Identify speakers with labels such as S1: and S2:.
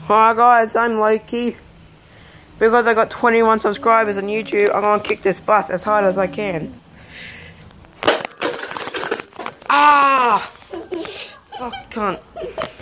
S1: Hi guys, I'm Loki. Because I got 21 subscribers on YouTube, I'm gonna kick this bus as hard as I can. Ah! Fuck, cunt.